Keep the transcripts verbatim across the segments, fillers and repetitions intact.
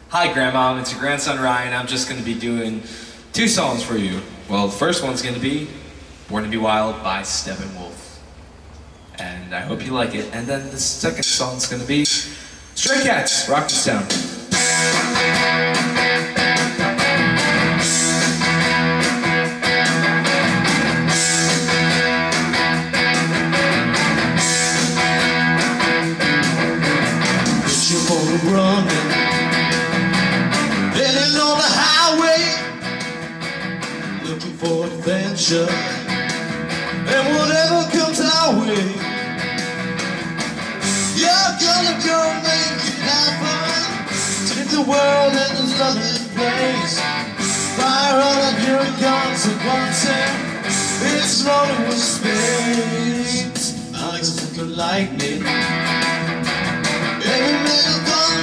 Hi Grandma, it's your grandson Ryan. I'm just going to be doing two songs for you. Well, the first one's going to be Born to be Wild by Steppenwolf. And I hope you like it. And then the second song's going to be Stray Cats, Rock This Town. Running, heading on the highway, looking for adventure, and whatever comes our way, you're gonna go make it happen. Take the world in this lovely place, fire all of your guns at once, and it's loaded with space. I like to think of lightning, every minute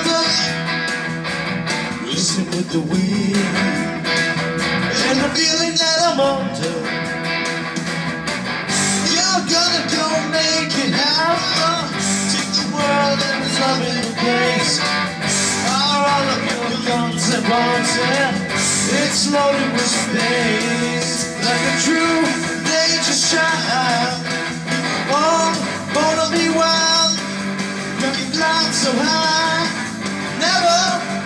with the wind, and the feeling that I'm under. You're gonna go make it happen. Take the world and its loving place, fire all of your guns and bombs, and it's loaded with space. Like a true nature child, born, born to be wild. You can climb so high, never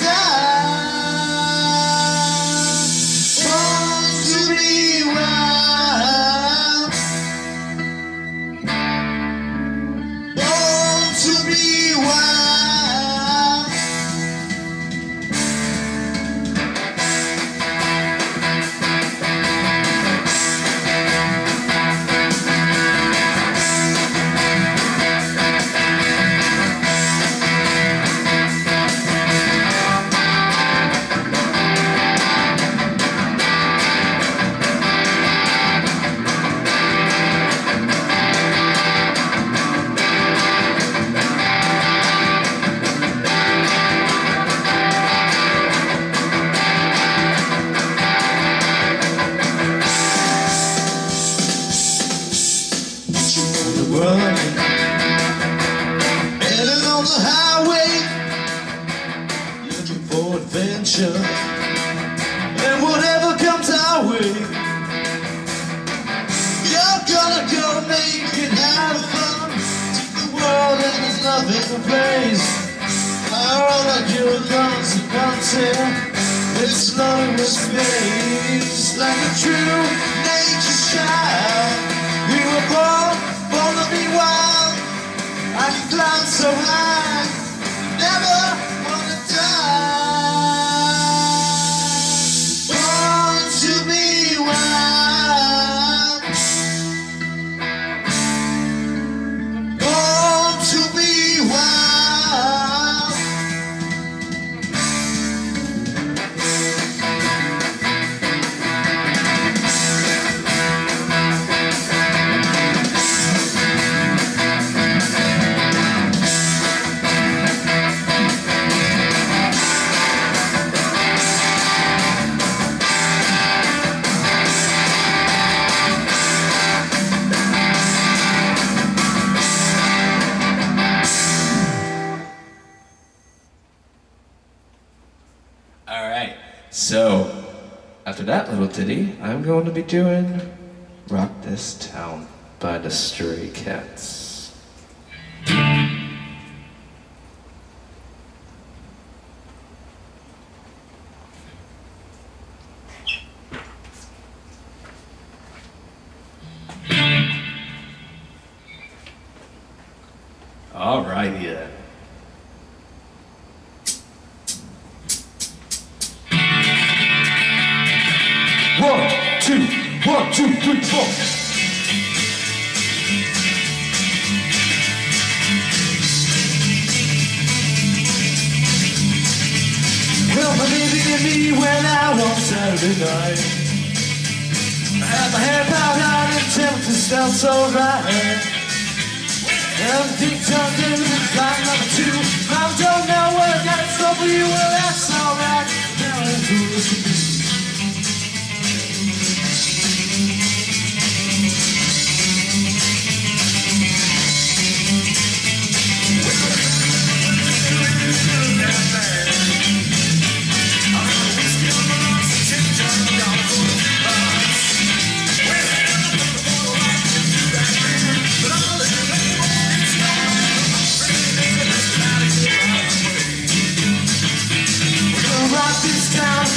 running, heading on the highway, looking for adventure, and whatever comes our way, you're gonna go make it happen. Take the world and its loving place, fire all of your guns at once, and it's loaded with space. Like a true nature child, we were born born to be wild. I can climb so high, never wanna die. Born to be wild, born to be wild. So, after that little ditty, I'm going to be doing Rock This Town by the Stray Cats. Alrighty then. One, two, one, two, three, four. Well, believing in me when out on Saturday night, I had my hair piled out and temperature felt so right. And deep tongue in the line number two. Mom don't know what I got in store for you. Well, that's alright. Now I'm foolish to be.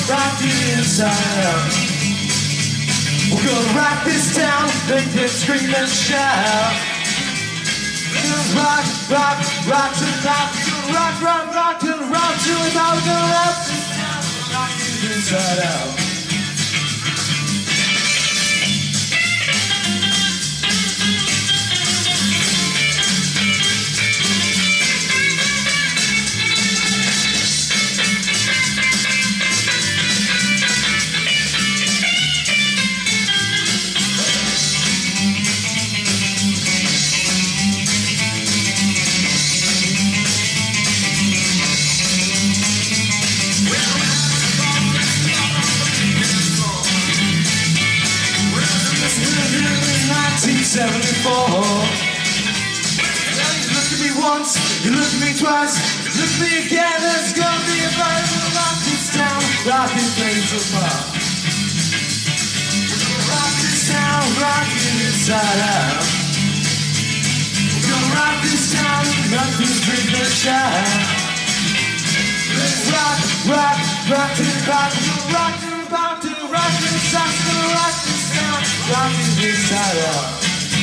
rock it inside out. We're gonna rock this town, make them scream and shout. Rock, rock, rock to the top. We're gonna rock, rock, rock to the rock to the top. We're gonna rock this town, rock it inside out. nineteen seventy-four. Well, you look at me once, you look at me twice, look at me again, there's gonna be a fight. We'll rock this town, rock it plays apart. We're gonna rock this town, rock it inside out. We're gonna rock this town, rock this drink and shout. Let's rock, rock, rock to the rock, we're gonna rock to the rock to the rock to the side, we're gonna rock this town, rock it inside out.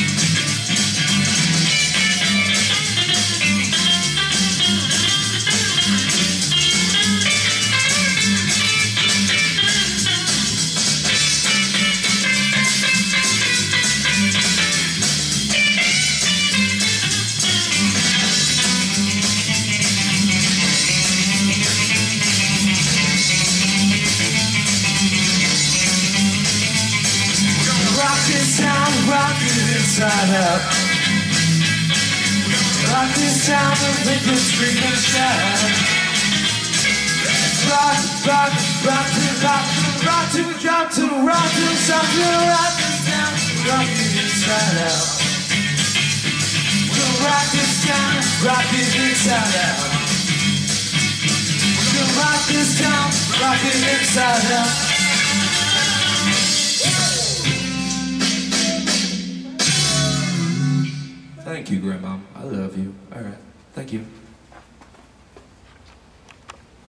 Rock this town, rock it inside out. Rock this town and make it scream and shout. Rock, rock, rock to the rock, rock to the drop, to the rock, to the stop, to the rock this town, rock it inside out. We're gonna rock this town, rock it inside out. We're gonna rock this town, rock it inside out.